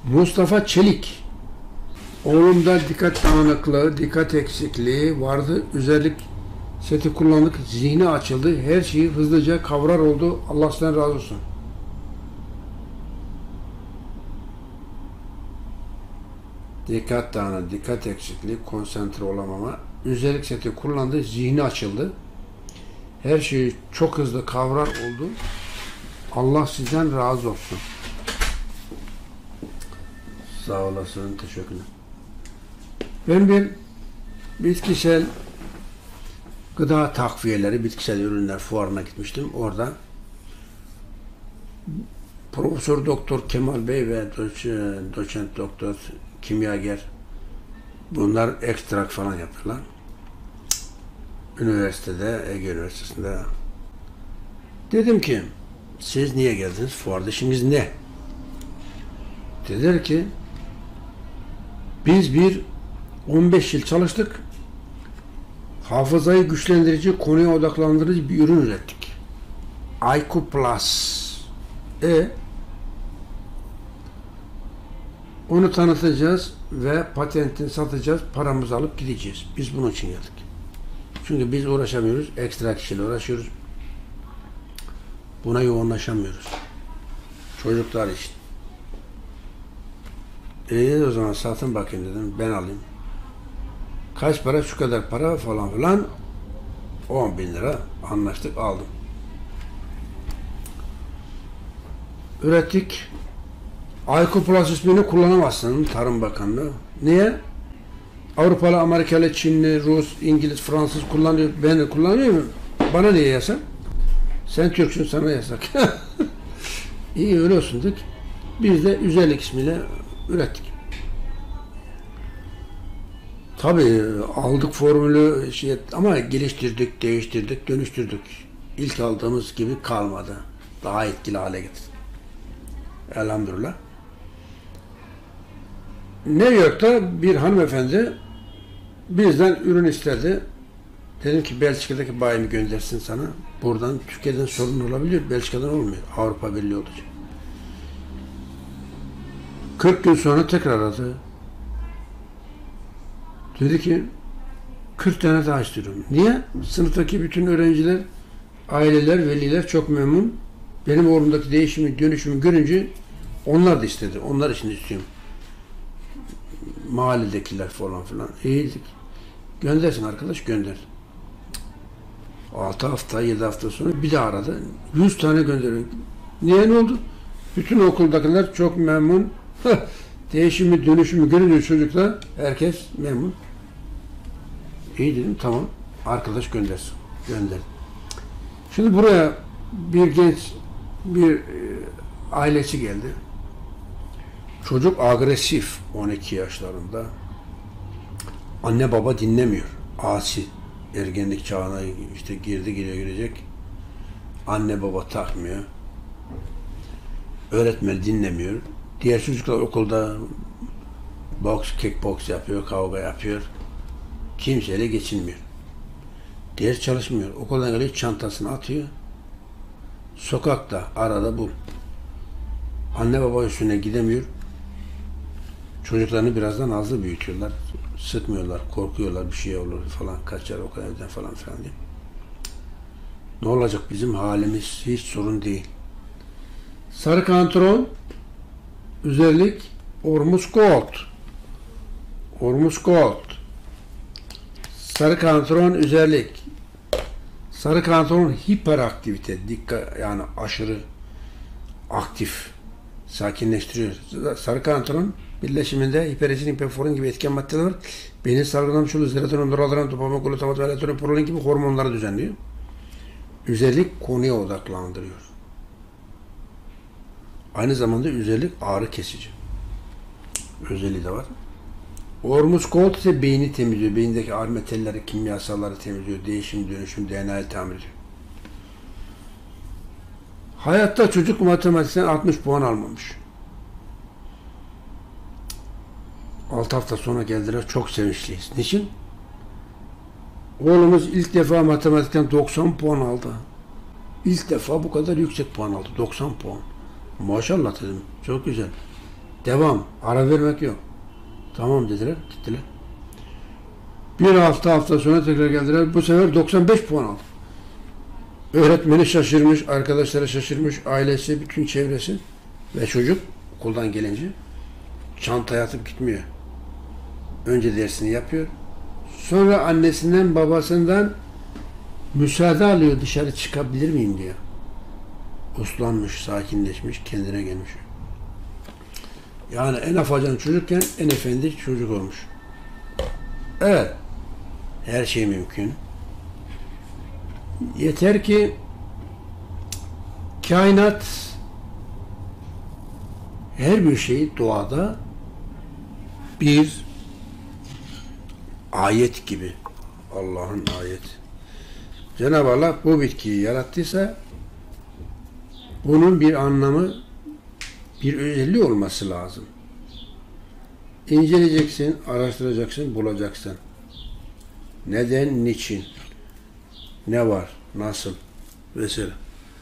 Mustafa Çelik. Oğlumda dikkat dağınıklığı, dikkat eksikliği vardı. Özellik seti kullandık. Zihni açıldı. Her şeyi hızlıca kavrar oldu. Allah sizden razı olsun. Dikkat dağınıklığı, dikkat eksikliği, konsantre olamama. Özellik seti kullandı. Zihni açıldı. Her şeyi çok hızlı kavrar oldu. Allah sizden razı olsun. Sağ olasın. Teşekkürler. Ben bir bitkisel gıda takviyeleri, bitkisel ürünler fuarına gitmiştim. Orada Profesör Doktor Kemal Bey ve Doçent Doktor kimyager bunlar ekstrak falan yapıyorlar. Üniversitede, Ege Üniversitesi'nde. Dedim ki siz niye geldiniz? Fuarda işiniz ne? Dediler ki biz 15 yıl çalıştık. Hafızayı güçlendirici, konuya odaklandırıcı bir ürün ürettik. IQ Plus. Onu tanıtacağız ve patentini satacağız, paramızı alıp gideceğiz. Biz bunun için geldik. Çünkü biz uğraşamıyoruz, ekstra kişiyle uğraşıyoruz. Buna yoğunlaşamıyoruz. Çocuklar için. O zaman satın bakayım dedim, ben alayım. Kaç para? Şu kadar para falan filan. 10.000 lira anlaştık, aldım. Ürettik. IQ Plus ismini kullanamazsın Tarım Bakanlığı. Niye? Avrupalı, Amerikalı, Çinli, Rus, İngiliz, Fransız kullanıyor. Ben de kullanıyorum. Bana niye yasak? Sen Türksün, sana yasak. İyi öyle olsun dedik. Biz de Üzellik ismiyle ürettik. Tabii aldık formülü ama geliştirdik, değiştirdik, dönüştürdük. İlk aldığımız gibi kalmadı. Daha etkili hale getirdik. Elhamdülillah. New York'ta bir hanımefendi bizden ürün istedi. Dedim ki Belçika'daki bayimi göndersin sana. Buradan Türkiye'den sorun olabiliyor. Belçika'dan olmuyor. Avrupa Birliği olacak. 40 gün sonra tekrar aradı. Dedi ki 40 tane daha istiyorum. Niye? Sınıftaki bütün öğrenciler, aileler, veliler çok memnun. Benim oğlumdaki değişimi, dönüşümü görünce onlar da istedi. Onlar için istiyorum. Mahalledekiler falan filan. İyiydik. Göndersin arkadaş, gönder. 6 hafta, 7 hafta sonra bir daha aradı. 100 tane gönderiyor. Niye, ne oldu? Bütün okuldakiler çok memnun. Değişimi, dönüşümü görünce çocuklar, herkes memnun. İyi dedim, tamam. Arkadaş göndersin. Gönder. Şimdi buraya bir genç, bir ailesi geldi. Çocuk agresif, 12 yaşlarında. Anne baba dinlemiyor. Asi. Ergenlik çağına işte girecek. Anne baba takmıyor. Öğretmen dinlemiyor. Diğer çocuklar okulda boks, kickboks yapıyor, kavga yapıyor. Kimseyle geçinmiyor. Ders çalışmıyor. Okuldan geliyor, çantasını atıyor. Sokakta, arada bul. Anne baba üstüne gidemiyor. Çocuklarını birazdan azlı büyütüyorlar. Sıkmıyorlar, korkuyorlar, bir şey olur falan, kaçar o kadar evden falan filan diye. Ne olacak bizim halimiz? Hiç sorun değil. Sarı kantron, özellik Ormus Gold. Ormus Gold. Sarı kantron özellik. Sarı kantron hiperaktivite, dikkat, yani aşırı aktif, sakinleştiriyor. Sarı kantron birleşiminde hiperesin, hiperforin gibi etken maddeler var. Beynin salgılamış olduğu serotonin, noradrenalin, dopamin, glutamat, melatonin, prolin gibi hormonları düzenliyor. Özellik konuya odaklandırıyor. Aynı zamanda özellik ağrı kesici. Özelliği de var. Ormus Gold ise beyni temizliyor. Beyindeki ağrı metalleri, kimyasalları temizliyor. Değişim, dönüşüm, DNA'yı tamir ediyor. Hayatta çocuk matematikten 60 puan almamış. 6 hafta sonra geldiler. Çok sevinçliyiz. Niçin? Oğlumuz ilk defa matematikten 90 puan aldı. İlk defa bu kadar yüksek puan aldı. 90 puan. Maşallah dedim. Çok güzel. Devam. Ara vermek yok. Tamam dediler. Gittiler. Bir hafta sonra tekrar geldiler. Bu sefer 95 puan aldı. Öğretmeni şaşırmış, arkadaşları şaşırmış, ailesi, bütün çevresi ve çocuk okuldan gelince çantaya atıp gitmiyor. Önce dersini yapıyor. Sonra annesinden, babasından müsaade alıyor, dışarı çıkabilir miyim diyor. Uslanmış, sakinleşmiş, kendine gelmiş. Yani en afacan çocukken en efendi çocuk olmuş. Evet, her şey mümkün. Yeter ki kainat her bir şey doğada bir ayet gibi. Allah'ın ayeti. Cenab-ı Allah bu bitkiyi yarattıysa bunun bir anlamı, bir özelliği olması lazım. İnceleyeceksin, araştıracaksın, bulacaksın. Neden, niçin, ne var, nasıl vesaire.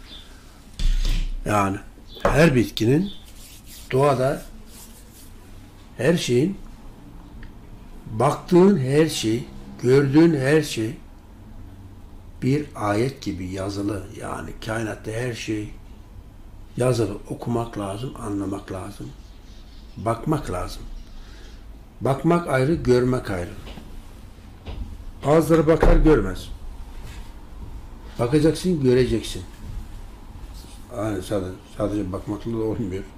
Yani her bitkinin, doğada her şeyin, baktığın her şey, gördüğün her şey bir ayet gibi yazılı. Yani kainatta her şey yazılı. Okumak lazım, anlamak lazım. Bakmak lazım. Bakmak ayrı, görmek ayrı. Bazıları bakar, görmez. Bakacaksın, göreceksin. Yani sadece bakmakla da olmuyor.